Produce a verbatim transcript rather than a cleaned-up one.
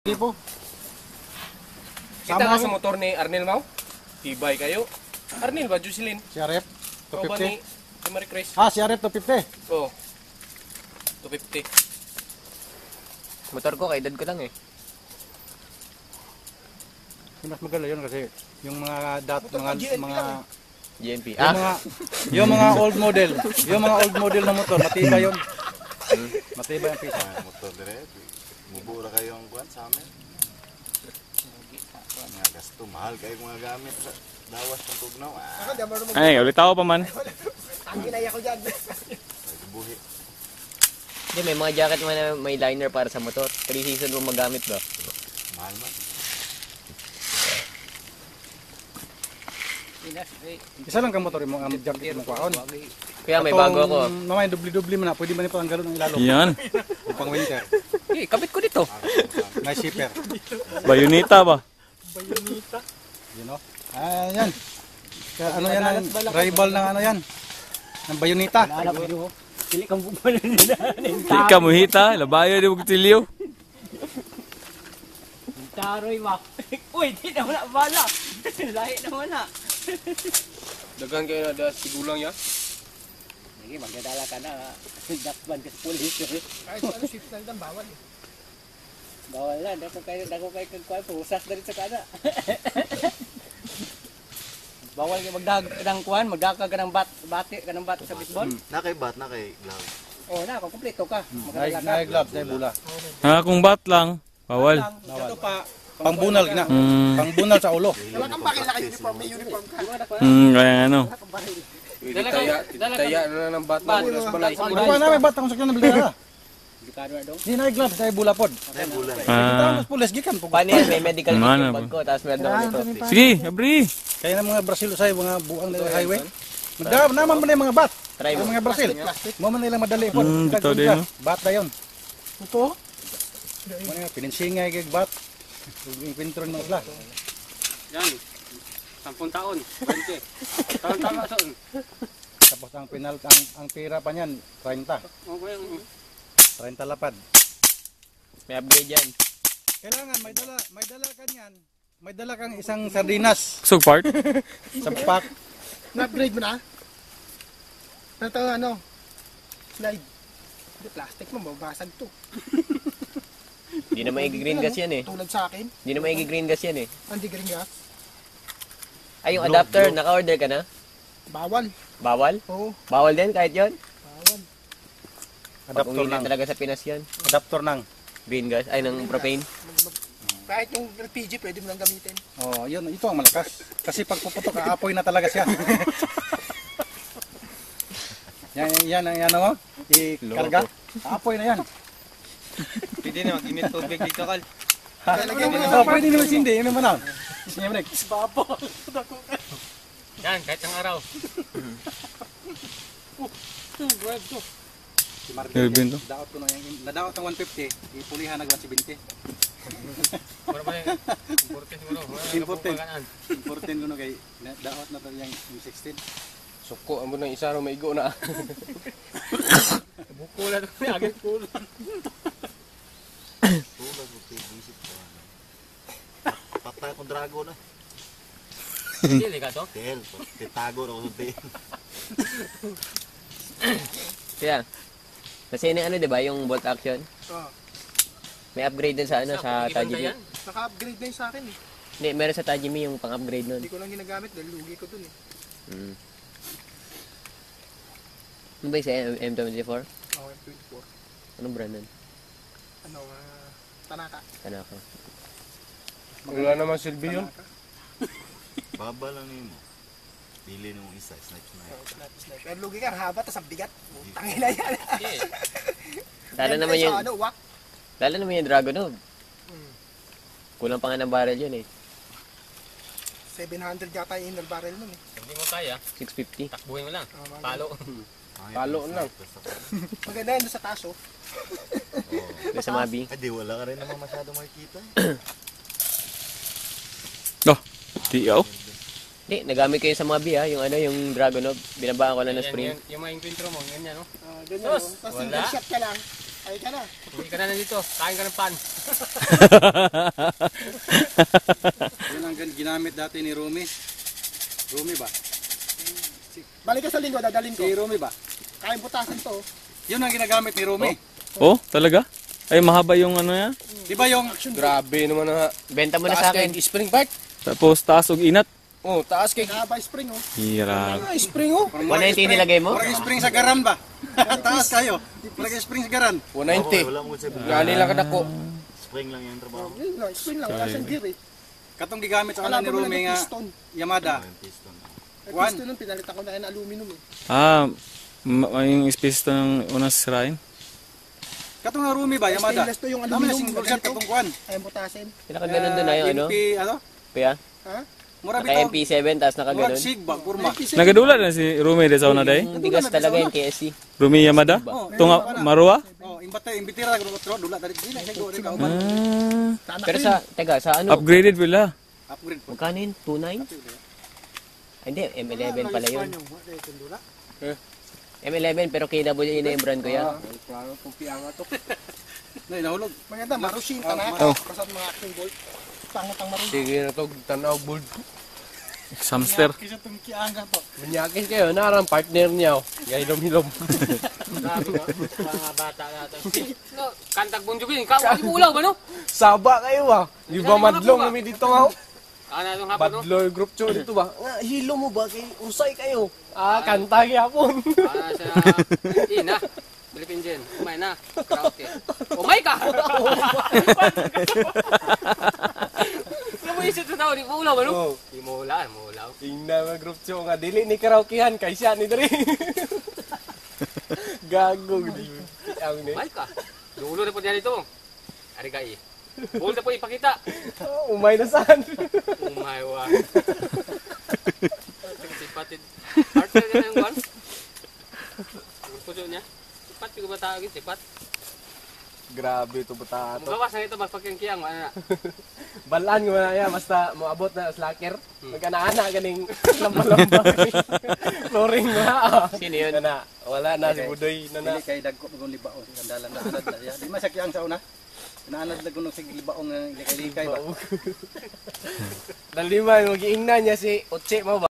Hindi po. Kita ka sa motor ni Arnel Mau? Tibay kayo. Arnel ba, Jocelyn? Si Arep, Ikaw ba ni two fifty. si Marie Chris? Ah, si Arep, two fifty. Oo. two fifty. Motor ko, kaedad ko lang eh. Mas maganda yun kasi yung mga dat, mga, mga, G N P. yung Ah, mga, yung mga old model, yung mga old model na motor, matibay yun. Matibay ang pisa. Motor dire, mubura kayo ang kuan sa amin. Mga gasto, mahal kayo mga gamit sa dawas ng tugnaw. Ah, Ay, ulit ako pa man. Ang ginaya ko dyan. pwede buhi. hindi, may mga jacket mo na may liner para sa motor. three season mo magamit ba? Mahal man. Isa lang kang motor mo, ang jacket mo kwaon. Kaya may bago ako. Mamaya dubli-dubli mo na, pwede man ipang galon ng ilalo. Yan. Yung pang winter. Eh, kabit ko dito. May zipper. Bayonita ba? You know? Ah, yan. Kaya ano yan, ang rival ng ano yan. Ng Bayonita. Pili kang bubalo nila. Di ka muhita, labayo di mo kutilyo. Taroy ma. Uy, di na wala bala. Lahi na wala. Dagan kayo na da sigulang ya. Sige, magdadala ka na. Dakban ka sa pulis. Kahit ano shift na lang bawal eh. Bawal na. Dako kayo, dako kayo kagkuhan. Pusas na rin sa kana. Bawal kayo magdag ng kuhan. Magdaka ka ng bat, bati ka ng bat sa baseball. Nakay bat, nakay glove. Oo na, kung kumpleto ka. Nay, nay gloves, nay bula. Ah, kung bat lang, bawal. Ito pa. Pangbunal gina. Hmm, Pangbunal sa ulo. Wala kang bakit naka-uniform, may uniform ka. hmm, kaya ano. Pwede taya, taya na ng bat na bulas balay. Ano pa na may bat ang sakyan na bilala. Dikado na dong. Di nay gloves, nay bula pod. Nay bulan. Kita Ah, mas pulis gikan po. Paano yan? May medical kit Ano yung ba? bag ko. Tapos meron ako nito. sige, abri. Kaya ng mga Brazil usay mga buang na highway. Magdam naman man yung mga bat. Try Ang mo. mga Brazil. Mo man nila madali pod. Hmm, bitaw din, no? Bat na yon. Ito? Ano yung pininsingay kay bat. Yung pintron mo sila. Yan. Sampung taon. twenty. Taon-taon na taon. Tapos ang penal ang, ang pira pa niyan thirty. Okay. thirty lapad. May upgrade yan. Kailangan may dala, may dala ka niyan. May dala kang isang sardinas Kusog part. sa pack. Na-upgrade mo na? Ito ano? Slide. Hindi, plastic mo, mabasag to. Hindi na maigi-green gas yan eh. Tulad sa akin, Hindi na maigi-green gas yan eh. hindi green gas. Ay, yung adapter, naka-order ka na? Bawal. Bawal? Oo, Bawal din kahit yon. bawal. Pag Adapter uwi na nang. talaga sa Pinas yan. Adapter nang. Green gas, ay ng propane. Kahit yung L P G, pwede mo lang gamitin. Oh, yun, ito ang malakas. Kasi pag puputok, aapoy na talaga siya. yan, yan, yan, ano, i-karga. Aapoy na yan. Pwede na, mag-init tubig dito, Kal. Oh, pwede naman sindi, yun naman na. Sinya mo Yan, kahit ang araw. Si Marvin, Melvin to. daot ko na yung, nadaot ng one fifty, ipulihan na one seventy. Wala ba yung important siguro? Important. Important ko na kay, na- daot na to yung yung sixteen. Suko, amo na isa ro maigo na. Bukula na kami, agad kulo. Tulad mo tayo visit ko. Patay akong dragon na. Hindi, ka to? Tel, titago na ako sa tel. Kaya, kasi yun yung ano, di ba, yung bolt action? Oo. May upgrade din sa ano, sa Tajimi. Naka-upgrade na yun sa akin eh. Hindi, meron sa Tajimi yung pang-upgrade nun. Hindi ko lang ginagamit dahil lugi ko dun eh. Mm. Ano ba yung sa M twenty-four? Oo, M twenty-four. Anong brand nun? Ano, ah, Tanaka. Tanaka. Wala naman silbi yun. Baba lang niyo mo. Pili nung isa, snipe snipe. Snipe, snipe. Pero lugi ka, haba, tas ang bigat. Tangin na yan. Lalo naman yung, Sa ano, wak. lalo naman yung Dragonov. Mm. Kulang pa nga ng barrel yun eh. seven hundred yata yung inner barrel nun eh. Hindi mo kaya, six fifty. takbuhin mo lang. Ah, mga- Palo. Palo lang. Maganda yan doon sa taso. Doon sa Mabi. Ay, di wala ka rin naman masyado makikita. Oh, tiyaw. Hindi, nagamit ko yun sa Mabi ha, yung ano, yung Dragonov. Binabaan ko lang ng Yan, spring. yan, yung mga intro mo, ganyan no? Ah, ganyan. Tos! oh. Tapos Wala. single shot ka lang. Ay ka na. Hindi ka na nandito, kain ka ng pan. Yun ang gan- ginamit dati ni Rumi. Rumi ba? Balik ka sa linggo, dadalhin ko. Si Rumi ba? Kaya butasan to. Yun ang ginagamit ni Rumi. Oh, talaga? Ay, mahaba yung ano yan. Di ba yung Grabe naman na. Benta mo na sa akin. Spring bike. Tapos taas og inat. Oh, taas kay Nahaba spring oh. Hirap. ah, spring oh. one ninety nilagay mo? Parang spring sa garan ba? Taas kayo. Parang spring sa garan. one ninety. Wala mo sa Gani lang kadako. spring lang yung trabaho. Yun lang, spring lang. Wala siyang gear eh. Katong gigamit sa kanan ni Kalaban mo lang Rumi ng nga piston. Yamada. Yung piston. Ay, Juan. piston nun, pinalitan ko na yan aluminum eh. Ah, ma- yung space to ng unang sirain. Katong nga Rumi ba Yamada? Stainless to yung Dami na aluminum. single shot katong kuan. Kaya butasin. Pinakaganon doon na yung ano? M P ano? Kuya? Ha? Mura Naka bitaw. M P seven tapos Mura nakaganon. sig ba kurma. Nagadula na si Rumi de sa una day. Yung bigas talaga yung K S C. Rumi Yamada? Oh, Tunga Marua? Oh, imbate imbitira ko tro dula dali dili sa go ka uban. Ah, Pero sa, teka, sa ano? upgraded pala. Upgrade po. Magkano yun? two nine? Hindi, M eleven pala yun. M eleven pero K W E na yung brand ko yan. Klaro kung pianga to. Nay nahulog. Maganda, marusin ka na. Oh. Basta mga action bolt. Pangat ang marusin. Sige na to, tanaw bold. Samster. Kisa tong kianga to. Manyakis kayo, narang partner niya. Oh. Gahilom-hilom. Kantag Bon Jovi, ikaw ay ulaw ba no? Saba kayo ah. Di ba madlong kami dito nga? Ana nung hapon no? Badloy group show dito ba? Nga, hilo mo ba kay usay kayo? Ah, kanta gyapon. Ana sa ina. Philippine Gen. Umay na. Karaoke. Umay ka. Ano mo isip sa tao, di mo ulaw ba no? Oh, Di mo ulaw, mo ulaw. tingnan nga group show nga dili ni karaokehan kay siya ni diri. Gago di. Ang ni. Umay ka. Dulo na po niya dito. Ari kay. Bold na po ipakita. Oh, umay na saan? Umay wa. Sipatid. Partner niya na yung one. Ang puso niya. Sipat, yung ba tawagin? Sipat. Grabe to bata Kung to. gawas na ito, magpagkiyang-kiyang. Ano na? Balaan ko na yan, basta moabot na slacker. Magkana-ana ganing lamba-lamba. Flooring na. Sino yun? Na na, wala na si Budoy na na. Dili kay dagko pag libao sandalan na anad na. Di masakyan sa una. Naanad na kuno sig libaong likay-likay ba. Dalima, mag-iingnan niya si Otse mo ba?